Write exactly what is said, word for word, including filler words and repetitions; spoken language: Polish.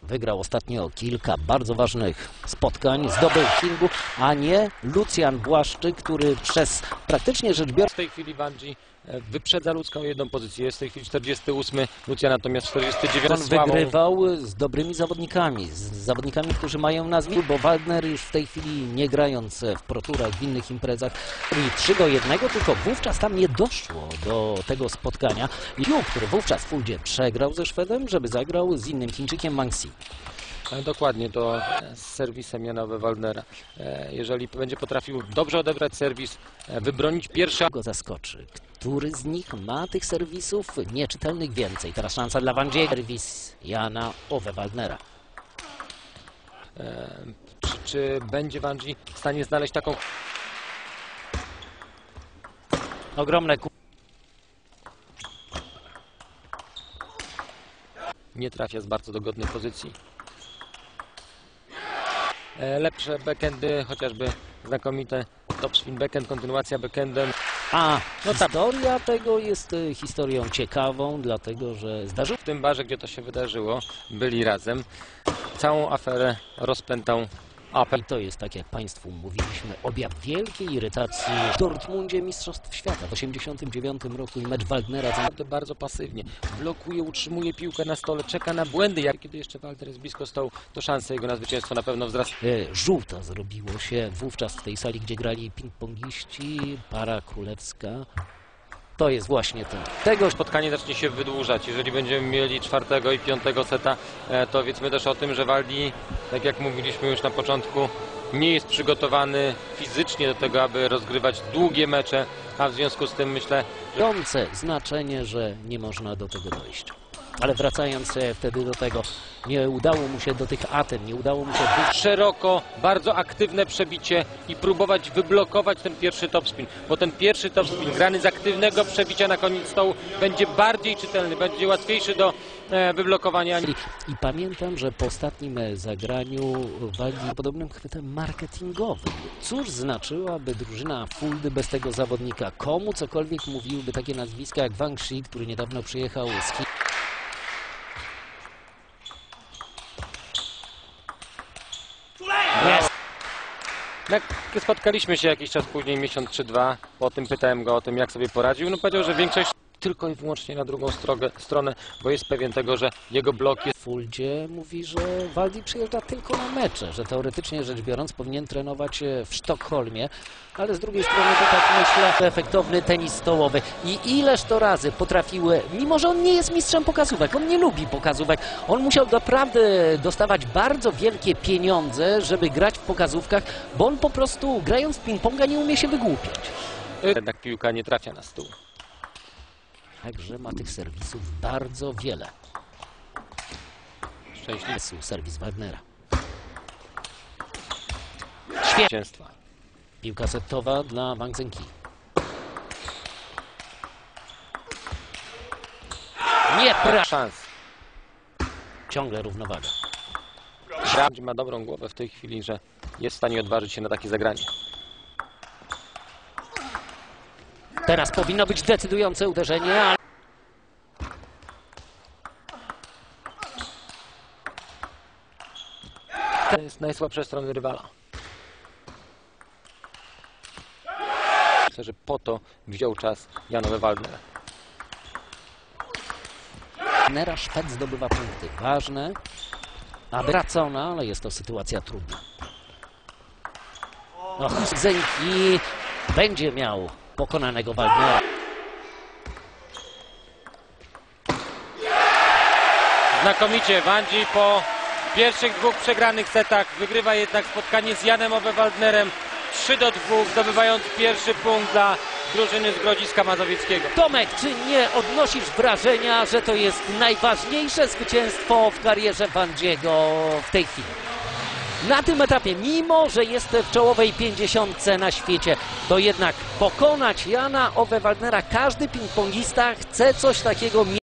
Wygrał ostatnio kilka bardzo ważnych spotkań, zdobył Kingu, a nie Lucjan Błaszczyk, który przez praktycznie rzecz biorąc... W tej chwili Wanji wyprzedza ludzką jedną pozycję. Jest w tej chwili czterdziesty ósmy, Lucjan natomiast czterdziesty dziewiąty. On wygrywał z dobrymi zawodnikami, z zawodnikami, którzy mają nazwisko, bo Waldner już w tej chwili, nie grając w proturach, w innych imprezach, i trzy do jednego, tylko wówczas tam nie doszło do tego spotkania. Liu, który wówczas w Fuldzie przegrał ze Szwedem, żeby zagrał z innym Chińczykiem Manxi. Dokładnie, to z serwisem Jana Waldnera. Jeżeli będzie potrafił dobrze odebrać serwis, wybronić pierwszy... Go zaskoczy. Który z nich ma tych serwisów nieczytelnych więcej? Teraz szansa dla Wanjiego. Serwis Jana Ove Waldnera. E, czy, czy będzie Wanji w stanie znaleźć taką... Ogromne ku... Nie trafia z bardzo dogodnej pozycji. E, lepsze backhandy, chociażby znakomite topspin backhand, kontynuacja backhandem. A no historia tego jest y, historią ciekawą, dlatego że zdarzyło W tym barze, gdzie to się wydarzyło, byli razem. Całą aferę rozpętał Apple. I to jest, tak jak Państwu mówiliśmy, objaw wielkiej irytacji w Dortmundzie Mistrzostw Świata w osiemdziesiątym dziewiątym roku i mecz Waldnera. Naprawdę bardzo pasywnie. Blokuje, utrzymuje piłkę na stole, czeka na błędy. Jak kiedy jeszcze Walter jest blisko stołu, to szanse jego na zwycięstwo na pewno wzrasta. E, żółta zrobiło się wówczas w tej sali, gdzie grali ping-pongiści, para królewska. To jest właśnie to. Tego spotkanie zacznie się wydłużać. Jeżeli będziemy mieli czwartego i piątego seta, to wiedzmy też o tym, że Waldi, tak jak mówiliśmy już na początku, nie jest przygotowany fizycznie do tego, aby rozgrywać długie mecze, a w związku z tym myślę, że... znaczenie, że nie można do tego dojść. Ale wracając wtedy do tego, nie udało mu się do tych Aten, nie udało mu się... Szeroko, bardzo aktywne przebicie i próbować wyblokować ten pierwszy topspin, bo ten pierwszy topspin grany z aktywnego przebicia na koniec stołu będzie bardziej czytelny, będzie łatwiejszy do e, wyblokowania. I, I pamiętam, że po ostatnim zagraniu walki podobnym chwytem marketingowym. Cóż znaczyłaby drużyna Fuldy bez tego zawodnika? Komu cokolwiek mówiłyby takie nazwiska jak Wang Shi, który niedawno przyjechał z Chin? Yes. Jak spotkaliśmy się jakiś czas później, miesiąc czy dwa, po tym pytałem go o tym, jak sobie poradził. No powiedział, że większość tylko i wyłącznie na drugą strogę, stronę, bo jest pewien tego, że jego blok jest... W Fuldzie mówi, że Waldi przyjeżdża tylko na mecze, że teoretycznie rzecz biorąc powinien trenować w Sztokholmie, ale z drugiej strony to tak myślę, efektowny tenis stołowy. I ileż to razy potrafiły, mimo że on nie jest mistrzem pokazówek, on nie lubi pokazówek, on musiał naprawdę dostawać bardzo wielkie pieniądze, żeby grać w pokazówkach, bo on po prostu grając w ping-ponga nie umie się wygłupiać. Jednak piłka nie trafia na stół. Także ma tych serwisów bardzo wiele. Szczęśliwy serwis Waldnera. zwycięstwa. Piłka setowa dla Wang Zhenqi. Nie pra... szans. Ciągle równowaga. Wanji ma dobrą głowę w tej chwili, że jest w stanie odważyć się na takie zagranie. Teraz powinno być decydujące uderzenie, ale... To jest najsłabsze strony rywala. Myślę, że po to wziął czas Jan Ove Waldner. Waldnera Szwed zdobywa punkty ważne, aby racona, ale jest to sytuacja trudna. Och, Zhenqi będzie miał pokonanego Waldnera. Znakomicie Wanji po pierwszych dwóch przegranych setach wygrywa jednak spotkanie z Janem Ove Waldnerem trzy do dwóch, zdobywając pierwszy punkt dla drużyny z Grodziska Mazowieckiego. Tomek, czy nie odnosisz wrażenia, że to jest najważniejsze zwycięstwo w karierze Wanjiego w tej chwili? Na tym etapie, mimo że jest w czołowej pięćdziesiątce na świecie, to jednak pokonać Jana Ove Waldnera, każdy ping-pongista chce coś takiego mieć.